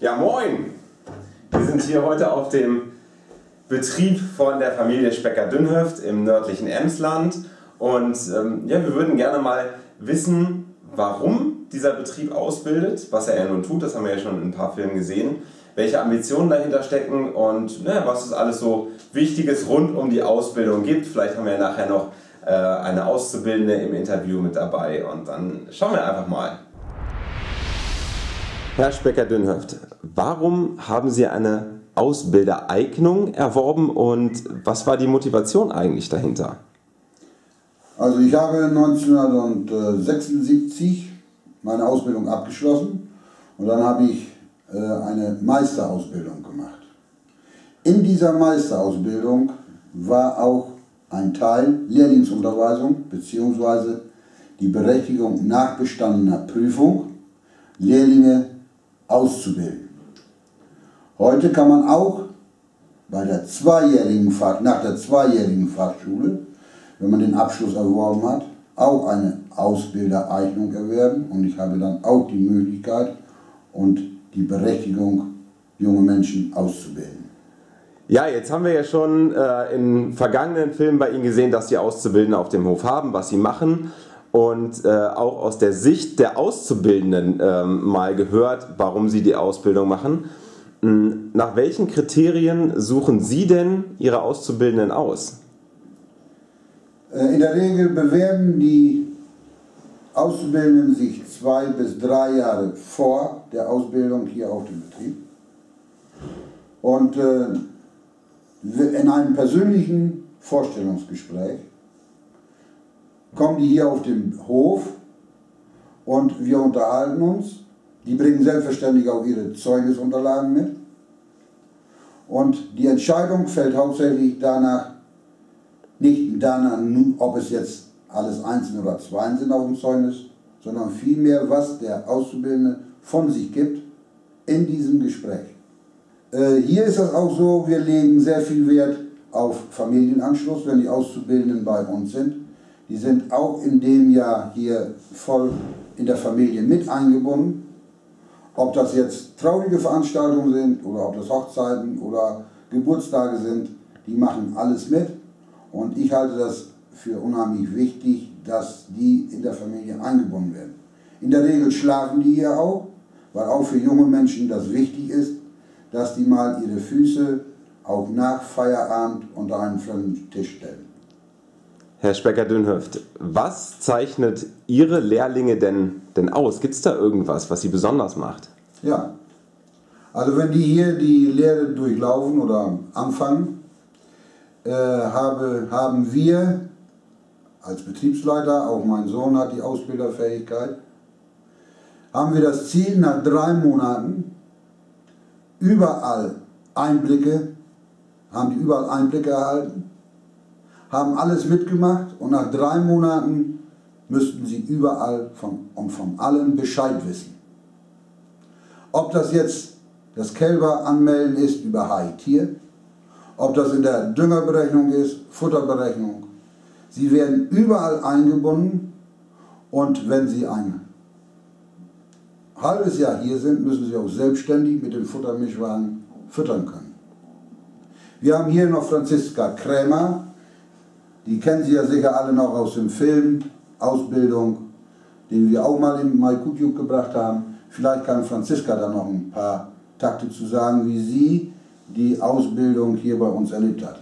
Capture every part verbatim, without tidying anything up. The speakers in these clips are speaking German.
Ja, moin! Wir sind hier heute auf dem Betrieb von der Familie Specker-Dünhöft im nördlichen Emsland und ähm, ja, wir würden gerne mal wissen, warum dieser Betrieb ausbildet, was er ja nun tut, das haben wir ja schon in ein paar Filmen gesehen, welche Ambitionen dahinter stecken und ne, was es alles so Wichtiges rund um die Ausbildung gibt. Vielleicht haben wir ja nachher noch äh, eine Auszubildende im Interview mit dabei und dann schauen wir einfach mal. Herr Specker-Dünhöft, warum haben Sie eine Ausbildereignung erworben und was war die Motivation eigentlich dahinter? Also ich habe neunzehnhundertsechsundsiebzig meine Ausbildung abgeschlossen und dann habe ich äh, eine Meisterausbildung gemacht. In dieser Meisterausbildung war auch ein Teil Lehrlingsunterweisung bzw. die Berechtigung nach bestandener Prüfung, Lehrlinge auszubilden. Heute kann man auch bei der zweijährigen Fach, nach der zweijährigen Fachschule, wenn man den Abschluss erworben hat, auch eine Ausbildereignung erwerben und ich habe dann auch die Möglichkeit und die Berechtigung, junge Menschen auszubilden. Ja, jetzt haben wir ja schon äh, in vergangenen Filmen bei Ihnen gesehen, dass Sie Auszubildende auf dem Hof haben, was Sie machen. Und äh, auch aus der Sicht der Auszubildenden ähm, mal gehört, warum sie die Ausbildung machen. Nach welchen Kriterien suchen Sie denn Ihre Auszubildenden aus? In der Regel bewerben die Auszubildenden sich zwei bis drei Jahre vor der Ausbildung hier auf dem Betrieb. Und äh, in einem persönlichen Vorstellungsgespräch kommen die hier auf den Hof und wir unterhalten uns. Die bringen selbstverständlich auch ihre Zeugnisunterlagen mit. Und die Entscheidung fällt hauptsächlich danach, nicht danach, ob es jetzt alles Einsen oder Zweien sind auf dem Zeugnis, sondern vielmehr, was der Auszubildende von sich gibt in diesem Gespräch. Äh, hier ist das auch so, wir legen sehr viel Wert auf Familienanschluss, wenn die Auszubildenden bei uns sind. Die sind auch in dem Jahr hier voll in der Familie mit eingebunden. Ob das jetzt traurige Veranstaltungen sind oder ob das Hochzeiten oder Geburtstage sind, die machen alles mit. Und ich halte das für unheimlich wichtig, dass die in der Familie eingebunden werden. In der Regel schlafen die hier auch, weil auch für junge Menschen das wichtig ist, dass die mal ihre Füße auch nach Feierabend unter einen fremden Tisch stellen. Herr Specker-Dünhöft, was zeichnet Ihre Lehrlinge denn, denn aus? Gibt es da irgendwas, was Sie besonders macht? Ja, also wenn die hier die Lehre durchlaufen oder anfangen, äh, habe, haben wir als Betriebsleiter, auch mein Sohn hat die Ausbilderfähigkeit, haben wir das Ziel, nach drei Monaten überall Einblicke, haben die überall Einblicke erhalten, haben alles mitgemacht und nach drei Monaten müssten sie überall von, und von allem Bescheid wissen. Ob das jetzt das Kälber anmelden ist über Hai-Tier, ob das in der Düngerberechnung ist, Futterberechnung. Sie werden überall eingebunden und wenn sie ein halbes Jahr hier sind, müssen sie auch selbstständig mit dem Futtermischwagen füttern können. Wir haben hier noch Franziska Krämer. Die kennen Sie ja sicher alle noch aus dem Film, Ausbildung, den wir auch mal in MyCoutube gebracht haben. Vielleicht kann Franziska da noch ein paar Takte zu sagen, wie sie die Ausbildung hier bei uns erlebt hat.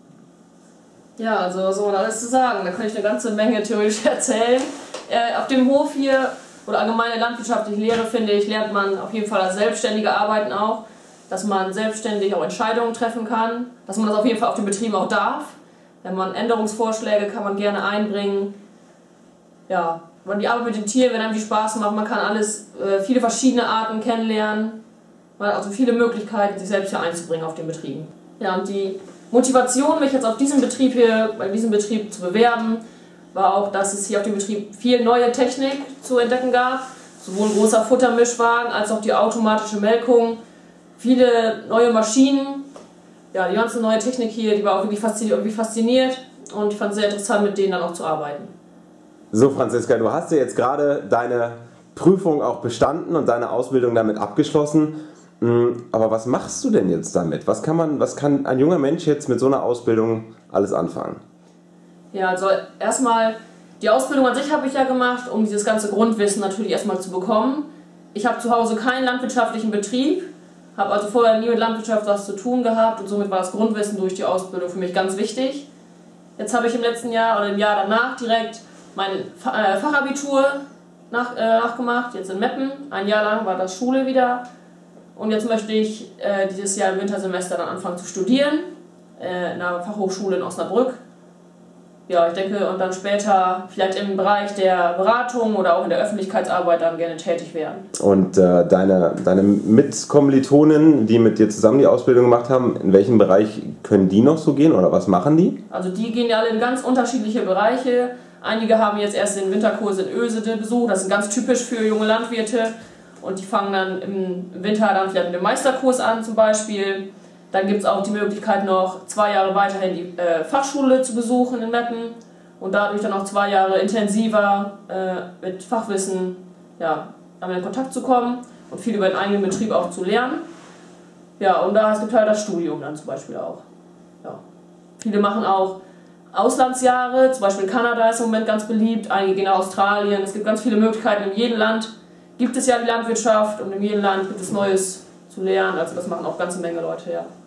Ja, also was soll man alles zu sagen? Da kann ich eine ganze Menge theoretisch erzählen. Äh, auf dem Hof hier, oder allgemeine landwirtschaftliche Lehre, finde ich, lernt man auf jeden Fall das selbstständige Arbeiten auch, dass man selbstständig auch Entscheidungen treffen kann, dass man das auf jeden Fall auf dem Betrieb auch darf. Wenn man Änderungsvorschläge kann man gerne einbringen. Ja, man die Arbeit mit den Tieren, wenn einem die Spaß macht, man kann alles, äh, viele verschiedene Arten kennenlernen. Man hat also viele Möglichkeiten, sich selbst hier einzubringen auf den Betrieben. Ja, und die Motivation, mich jetzt auf diesem Betrieb hier, bei diesem Betrieb zu bewerben, war auch, dass es hier auf dem Betrieb viel neue Technik zu entdecken gab. Sowohl ein großer Futtermischwagen als auch die automatische Melkung. Viele neue Maschinen. Ja, die ganze neue Technik hier, die war auch wirklich fasziniert, irgendwie fasziniert und ich fand es sehr interessant, mit denen dann auch zu arbeiten. So Franziska, du hast ja jetzt gerade deine Prüfung auch bestanden und deine Ausbildung damit abgeschlossen. Aber was machst du denn jetzt damit? Was kann man, was kann ein junger Mensch jetzt mit so einer Ausbildung alles anfangen? Ja, also erstmal, die Ausbildung an sich habe ich ja gemacht, um dieses ganze Grundwissen natürlich erstmal zu bekommen. Ich habe zu Hause keinen landwirtschaftlichen Betrieb, habe also vorher nie mit Landwirtschaft was zu tun gehabt und somit war das Grundwissen durch die Ausbildung für mich ganz wichtig. Jetzt habe ich im letzten Jahr oder im Jahr danach direkt mein Fachabitur nach, äh, nachgemacht, jetzt in Meppen. Ein Jahr lang war das Schule wieder und jetzt möchte ich äh, dieses Jahr im Wintersemester dann anfangen zu studieren, äh, in einer Fachhochschule in Osnabrück. Ja, ich denke, und dann später vielleicht im Bereich der Beratung oder auch in der Öffentlichkeitsarbeit dann gerne tätig werden. Und äh, deine, deine Mitkommilitonen, die mit dir zusammen die Ausbildung gemacht haben, in welchem Bereich können die noch so gehen oder was machen die? Also die gehen ja alle in ganz unterschiedliche Bereiche. Einige haben jetzt erst den Winterkurs in Ösede besucht, das ist ganz typisch für junge Landwirte. Und die fangen dann im Winter dann vielleicht mit dem Meisterkurs an zum Beispiel. Dann gibt es auch die Möglichkeit, noch zwei Jahre weiterhin die äh, Fachschule zu besuchen in Meppen und dadurch dann auch zwei Jahre intensiver äh, mit Fachwissen ja, in Kontakt zu kommen und viel über den eigenen Betrieb auch zu lernen. Ja, und da es gibt halt das Studium dann zum Beispiel auch. Ja. Viele machen auch Auslandsjahre, zum Beispiel Kanada ist im Moment ganz beliebt, einige gehen nach Australien. Es gibt ganz viele Möglichkeiten, in jedem Land gibt es ja die Landwirtschaft und in jedem Land gibt es Neues zu lernen, also das machen auch eine ganze Menge Leute, ja.